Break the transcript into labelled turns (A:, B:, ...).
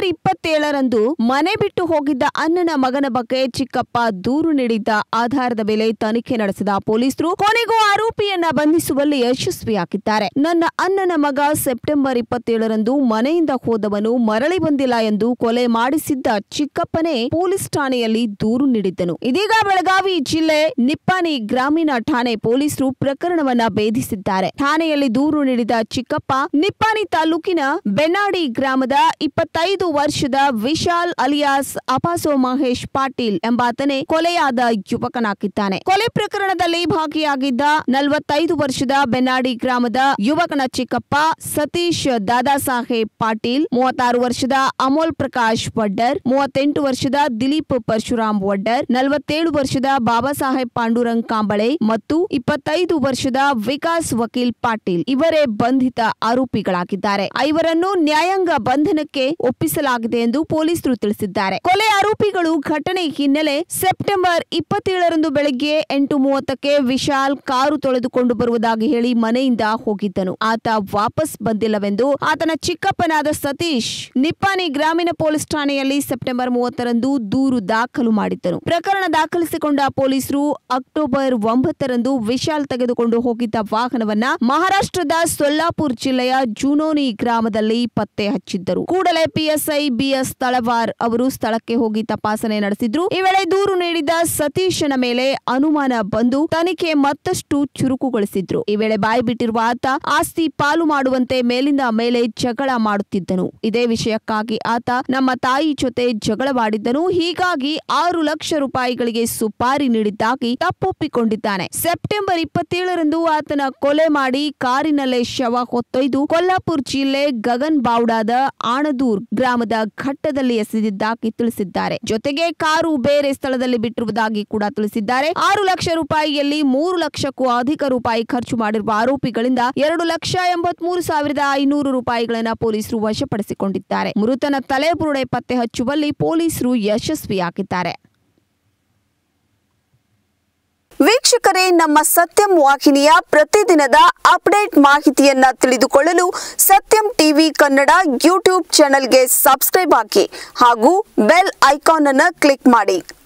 A: September 27ರಂದು ಮನೆ ಬಿಟ್ಟು ಹೋಗಿದ್ದ ಅಣ್ಣನ ಮಗನ ಬಗ್ಗೆ ಚಿಕ್ಕಪ್ಪ ದೂರು ನೀಡಿದ್ದ ಆಧಾರದ ಮೇಲೆ ತನಿಖೆ ನಡೆಸಿದ ಪೊಲೀಸರು ಕೊನೆಗೂ ಆರೋಪಿಯನ್ನ ಬಂಧಿಸುವಲ್ಲಿ ಯಶಸ್ವಿಯಾಗಿದ್ದಾರೆ. ನನ್ನ ಅಣ್ಣನ ಮಗ ಸೆಪ್ಟೆಂಬರ್ 27ರಂದು ಮನೆಯಿಂದ ಹೋದವನು ಮರಳಿ ಬಂದಿಲ್ಲ ಎಂದು ಕೊಲೆ ಮಾಡಿಸಿದ್ದ ಚಿಕ್ಕಪ್ಪನೇ ಪೊಲೀಸ್ ಠಾಣೆಯಲ್ಲಿ ದೂರು ನೀಡಿದ್ದನು. ಇದೀಗ ಬೆಳಗಾವಿ ಜಿಲ್ಲೆ ನಿಪ್ಪಾಣಿ ಗ್ರಾಮೀಣ ಠಾಣೆ ಪೊಲೀಸರು ಪ್ರಕರಣವನ್ನ ಭೇದಿಸಿದ್ದಾರೆ. ಠಾಣೆಯಲ್ಲಿ ದೂರು ನೀಡಿದ ಚಿಕ್ಕಪ್ಪ ನಿಪ್ಪಾಣಿ ತಾಲೂಕಿನ ಬೆನ್ನಾಡಿ ಗ್ರಾಮದ 25 ವರ್ಷದ ವಿಶಾಲ್ ಅಲಿಯಾಸ್ ಅಪಾಸೋ ಮಹೇಶ್ ಪಾಟೀಲ್ ಎಂಬಾತನೇ ಕೊಲೆಯಾದ ಯುವಕನಾಗಿದ್ದಾನೆ. ಕೊಲೆ ಪ್ರಕರಣದಲ್ಲಿ ಭಾಗಿಯಾಗಿದ್ದ 45 ವರ್ಷದ ಬೆನ್ನಾಡಿ ಗ್ರಾಮದ ಯುವಕನ ಚಿಕ್ಕಪ್ಪ ಸತೀಶ್ ದಾದಾಸಾಹೇಬ್ ಪಾಟೀಲ್, 36 ವರ್ಷದ ಅಮೋಲ್ ಪ್ರಕಾಶ್ ವಡ್ಡರ್, 38 ವರ್ಷದ ದಿಲೀಪ್ ಪರಶುರಾಮ್ ವಡ್ಡರ್, 47 ವರ್ಷದ ಬಾಬಾ ಸಾಹೇಬ್ ಪಾಂಡುರಂಗ್ ಕಾಂಬಳೆ ಮತ್ತು 25 ವರ್ಷದ ವಿಕಾಸ್ ವಕೀಲ್ ಪಾಟೀಲ್ ಇವರೇ ಬಂಧಿತ ಆರೋಪಿಗಳಾಗಿದ್ದಾರೆ. ಐವರನ್ನು ನ್ಯಾಯಾಂಗ ಬಂಧನಕ್ಕೆ ಒಪ್ಪಿಸಲಾಗಿದೆ ಎಂದು ಪೊಲೀಸರು ತಿಳಿಸಿದ್ದಾರೆ. ಕೊಲೆ ಆರೋಪಿಗಳು ಘಟನೆ ಹಿನ್ನೆಲೆ ಸೆಪ್ಟೆಂಬರ್ 27ರಂದು ಬೆಳಗ್ಗೆ 8:30ಕ್ಕೆ ವಿಶಾಲ್ ಕಾರು ತೊಳೆದುಕೊಂಡು ಬರುವುದಾಗಿ ಹೇಳಿ ಮನೆಯಿಂದ ಹೋಗಿದ್ದನು. ಆತ ವಾಪಸ್ ಬಂದಿಲ್ಲವೆಂದು ಆತನ ಚಿಕ್ಕಪ್ಪನಾದ ಸತೀಶ್ ನಿಪ್ಪಾಣಿ ಗ್ರಾಮೀಣ ಪೊಲೀಸ್ ಠಾಣೆಯಲ್ಲಿ ಸೆಪ್ಟೆಂಬರ್ 30ರಂದು ದೂರು ದಾಖಲು ಮಾಡಿದ್ದರು. ಪ್ರಕರಣ ದಾಖಲಿಸಿಕೊಂಡ ಪೊಲೀಸರು ಅಕ್ಟೋಬರ್ 9ರಂದು ವಿಶಾಲ್ ತೆಗೆದುಕೊಂಡು ಹೋಗಿದ್ದ ವಾಹನವನ್ನ ಮಹಾರಾಷ್ಟ್ರದ ಸೊಲ್ಲಾಪುರ್ ಜಿಲ್ಲೆಯ ಜುನೋನಿ ಗ್ರಾಮದಲ್ಲಿ ಪತ್ತೆ ಹಚ್ಚಿದ್ದರು. ಕೂಡಲೇ ಪಿಎಸ್ಐ ಬಿಎಸ್ ತಳವಾರ್ ಅವರು ಸ್ಥಳಕ್ಕೆ ಹೋಗಿ ತಪಾಸಣೆ ನಡೆಸಿದ್ರು. ಈ ವೇಳೆ ದೂರು ನೀಡಿದ ಸತೀಶನ ಮೇಲೆ ಅನುಮಾನ ಬಂದು ತನಿಖೆ ಮತ್ತಷ್ಟು ಚುರುಕುಗೊಳಿಸಿದ್ರು. ಈ ವೇಳೆ ಬಾಯಿ ಬಿಟ್ಟಿರುವ ಆತ ಆಸ್ತಿ ಪಾಲು ಮಾಡುವಂತೆ ಮೇಲಿಂದ ಮೇಲೆ ಜಗಳ ಮಾಡುತ್ತಿದ್ದನು. ಇದೇ ವಿಷಯಕ್ಕಾಗಿ ಆತ ನಮ್ಮ ತಾಯಿ ಜೊತೆ ಜಗಳವಾಡಿದ್ದನು. ಹೀಗಾಗಿ 6 ಲಕ್ಷ ರೂಪಾಯಿಗಳಿಗೆ ಸುಪಾರಿ ನೀಡಿದ್ದಾಗಿ ತಪ್ಪೊಪ್ಪಿಕೊಂಡಿದ್ದಾನೆ. ಸೆಪ್ಟೆಂಬರ್ 27ರಂದು ಆತನ ಕೊಲೆ ಮಾಡಿ ಕಾರಿನಲ್ಲೇ ಶವ ಹೊತ್ತೊಯ್ದು ಕೊಲ್ಲಾಪುರ ಜಿಲ್ಲೆ ಗಗನ್ ಬಾವ್ಡಾದ ಆಣದೂರ್ ಗ್ರಾಮದ ಘಟ್ಟದಲ್ಲಿ ಎಸೆದಿದ್ದಾಗಿ ತಿಳಿಸಿದ್ದಾರೆ. ಜೊತೆಗೆ ಕಾರು ಬೇರೆ ಸ್ಥಳದಲ್ಲಿ ಬಿಟ್ಟಿರುವುದಾಗಿ ಕೂಡ ತಿಳಿಸಿದ್ದಾರೆ. 6 ಲಕ್ಷ ರೂಪಾಯಿಯಲ್ಲಿ 3 ಲಕ್ಷಕ್ಕೂ ಅಧಿಕ ರೂಪಾಯಿ ಖರ್ಚು ಮಾಡಿರುವ ಆರೋಪಿಗಳಿಂದ 2,83,500 ರೂಪಾಯಿಗಳನ್ನು ಪೊಲೀಸರು ವಶಪಡಿಸಿಕೊಂಡಿದ್ದಾರೆ. ಮೃತನ ತಲೆಬುರುಡೆ ಪತ್ತೆ ಹಚ್ಚುವಲ್ಲಿ ಪೊಲೀಸರು ಯಶಸ್ವಿಯಾಗಿದ್ದಾರೆ. ವೀಕ್ಷಕರೇ, ನಮ್ಮ ಸತ್ಯಂ ವಾಹಿನಿಯ ಪ್ರತಿದಿನದ ಅಪ್ಡೇಟ್ ಮಾಹಿತಿಯನ್ನ ತಿಳಿದುಕೊಳ್ಳಲು ಸತ್ಯಂ ಟಿವಿ ಕನ್ನಡ ಯೂಟ್ಯೂಬ್ ಚಾನೆಲ್ಗೆ ಸಬ್ಸ್ಕ್ರೈಬ್ ಹಾಕಿ ಹಾಗೂ ಬೆಲ್ ಐಕಾನ್ ಅನ್ನು ಕ್ಲಿಕ್ ಮಾಡಿ.